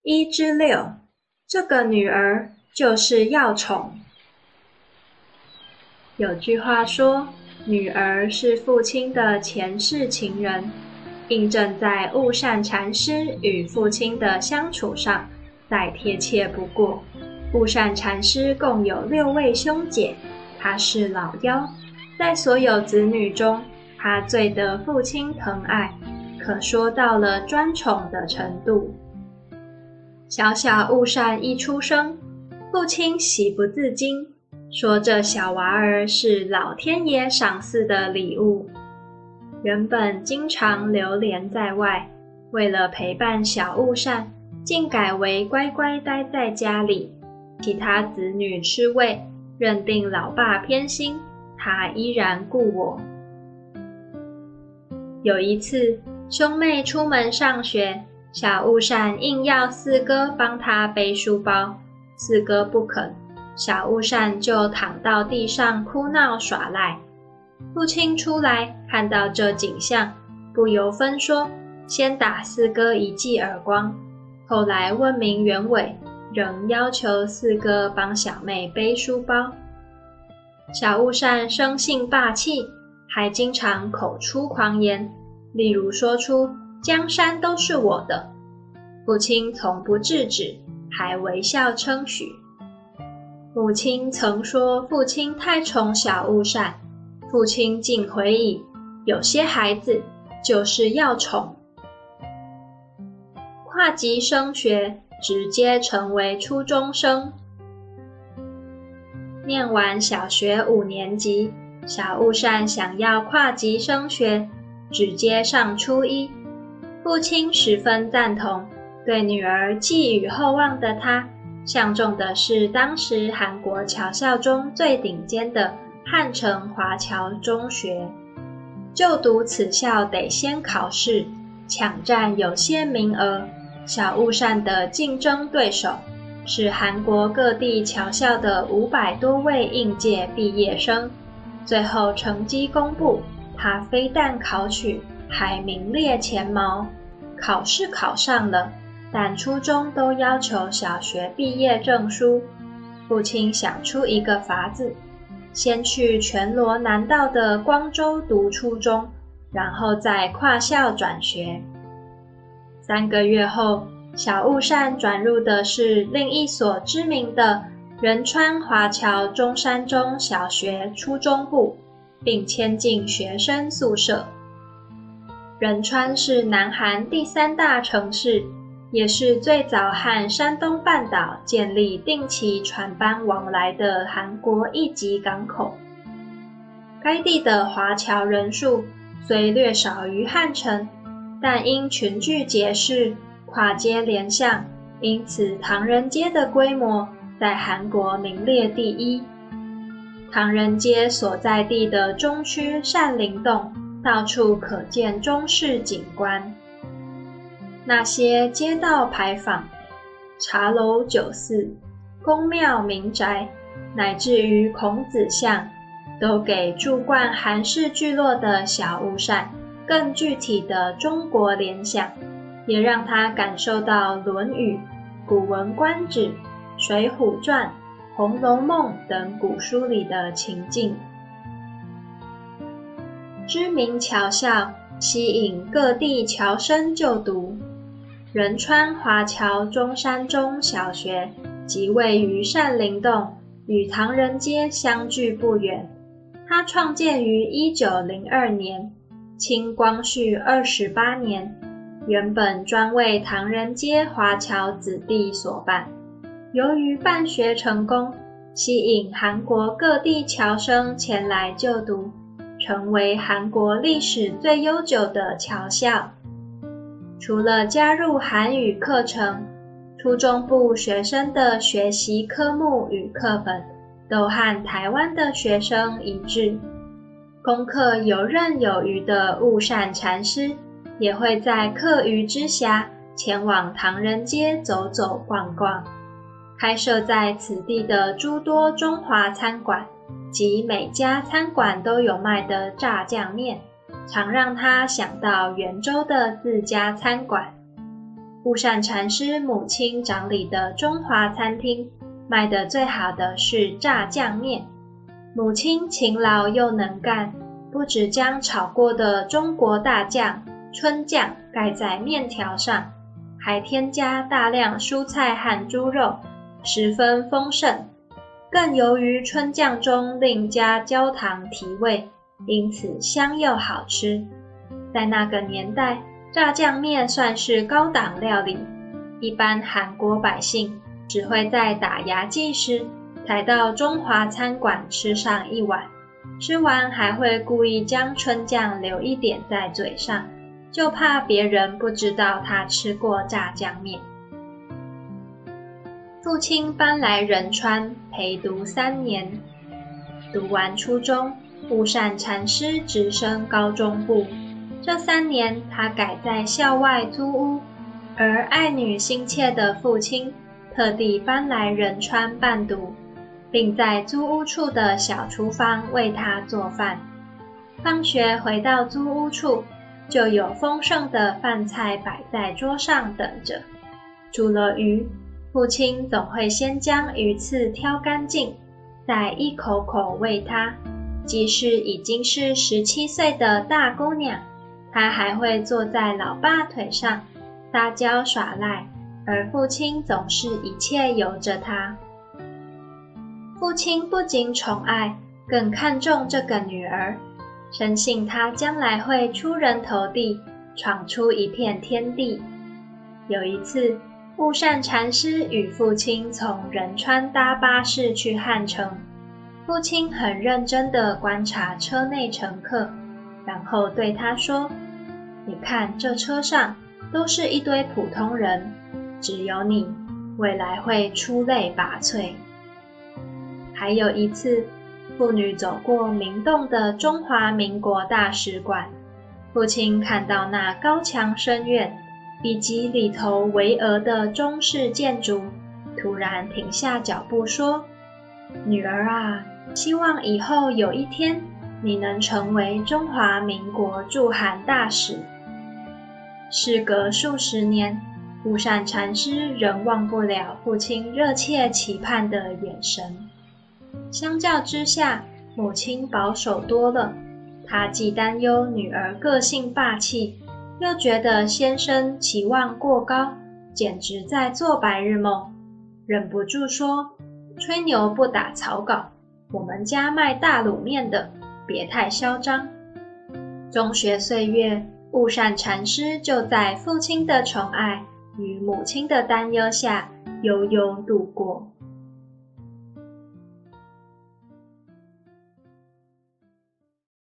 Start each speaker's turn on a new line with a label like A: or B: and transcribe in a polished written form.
A: 1之6，这个女儿就是要宠。有句话说，女儿是父亲的前世情人，印证在悟善禅师与父亲的相处上，再贴切不过。悟善禅师共有6位兄姐，他是老幺，在所有子女中，他最得父亲疼爱，可说到了专宠的程度。小小悟善一出生，父亲喜不自禁，说这小娃儿是老天爷赏赐的礼物。原本经常流连在外，为了陪伴小悟善，竟改为乖乖待在家里。其他子女吃味，认定老爸偏心，他依然顾我。有一次，兄妹出门上学，小悟善硬要四哥帮他背书包，四哥不肯，小悟善就躺到地上哭闹耍赖。父亲出来看到这景象，不由分说，先打四哥一记耳光，后来问明原委，仍要求四哥帮小妹背书包。小悟善生性霸气，还经常口出狂言，例如说出江山都是我的，父亲从不制止，还微笑称许。母亲曾说父亲太宠小悟善，父亲竟回忆，有些孩子就是要宠。跨级升学，直接成为初中生。念完小学5年级，小悟善想要跨级升学，直接上初一。父亲十分赞同，对女儿寄予厚望的他，相中的是当时韩国侨校中最顶尖的汉城华侨中学。就读此校得先考试，抢占有些名额。小悟善的竞争对手是韩国各地侨校的500多位应届毕业生。最后成绩公布，他非但考取，还名列前茅。考试考上了，但初中都要求小学毕业证书。父亲想出一个法子，先去全罗南道的光州读初中，然后再跨校转学。3个月后，小悟善转入的是另一所知名的仁川华侨中山中小学初中部，并迁进学生宿舍。仁川是南韩第3大城市，也是最早和山东半岛建立定期船班往来的韩国一级港口。该地的华侨人数虽略少于汉城，但因群聚结识，跨街连巷，因此唐人街的规模在韩国名列第一。唐人街所在地的中区善灵洞，到处可见中式景观。那些街道牌坊、茶楼酒肆、宫庙民宅，乃至于孔子像，都给住惯韩式聚落的小悟善更具体的中国联想，也让他感受到《论语》、《古文观止》、《水浒传》、《红楼梦》等古书里的情境。知名侨校吸引各地侨生就读。仁川华侨中山中小学即位于善灵洞，与唐人街相距不远。它创建于1902年，清光绪28年，原本专为唐人街华侨子弟所办。由于办学成功，吸引韩国各地侨生前来就读，成为韩国历史最悠久的侨校。除了加入韩语课程，初中部学生的学习科目与课本都和台湾的学生一致。功课游刃有余的悟善禅师也会在课余之暇前往唐人街走走逛逛。开设在此地的诸多中华餐馆及每家餐馆都有卖的炸酱面，常让他想到圆州的自家餐馆。 悟善禅师母亲掌理的中华餐厅，卖得最好的是炸酱面。母亲勤劳又能干，不只将炒过的中国大酱、春酱盖在面条上，还添加大量蔬菜和猪肉，十分丰盛。更由于春酱中另加焦糖提味，因此香又好吃。在那个年代，炸酱面算是高档料理，一般韩国百姓只会在打牙祭时才到中华餐馆吃上一碗，吃完还会故意将春酱留一点在嘴上，就怕别人不知道他吃过炸酱面。父亲搬来仁川陪读3年，读完初中，悟善禅师直升高中部。这3年，他改在校外租屋，而爱女心切的父亲特地搬来仁川伴读，并在租屋处的小厨房为他做饭。放学回到租屋处，就有丰盛的饭菜摆在桌上等着。煮了鱼，父亲总会先将鱼刺挑干净，再一口口喂她。即使已经是17岁的大姑娘，她还会坐在老爸腿上撒娇耍赖，而父亲总是一切由着她。父亲不仅宠爱，更看重这个女儿，深信她将来会出人头地，闯出一片天地。有一次，悟善禅师与父亲从仁川搭巴士去汉城，父亲很认真地观察车内乘客，然后对他说：“你看这车上都是一堆普通人，只有你未来会出类拔萃。”还有一次，父女走过明洞的中华民国大使馆，父亲看到那高墙深院以及里头巍峨的中式建筑，突然停下脚步说：“女儿啊，希望以后有一天你能成为中华民国驻韩大使。”事隔数十年，悟善禅师仍忘不了父亲热切期盼的眼神。相较之下，母亲保守多了，她既担忧女儿个性霸气，又觉得先生期望过高，简直在做白日梦，忍不住说：“吹牛不打草稿，我们家卖大卤面的，别太嚣张。”中学岁月，悟善禅师就在父亲的宠爱与母亲的担忧下悠悠度过。